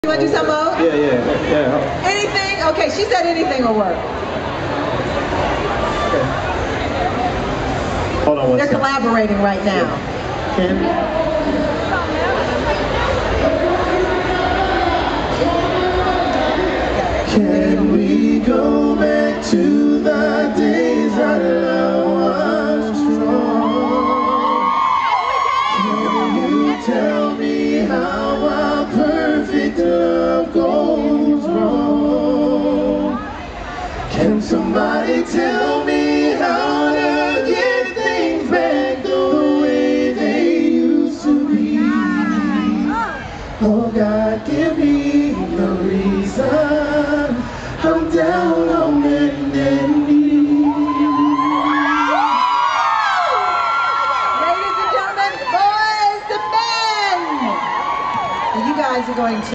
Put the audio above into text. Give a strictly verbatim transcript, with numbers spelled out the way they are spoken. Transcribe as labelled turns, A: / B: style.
A: You want to do some more?
B: Yeah, yeah, yeah.
A: Anything? Okay, she said anything will work.
B: Okay. Hold on one
A: They're
B: second.
A: collaborating right now.
B: Can Can we go back to the days our love was strong? Can you tell me how our perfect love goes wrong? Can somebody tell me how to get things back the way they used to be? Oh God, give me the reason I'm down on bended knee.
A: Ladies and gentlemen, boys and men, you guys are going to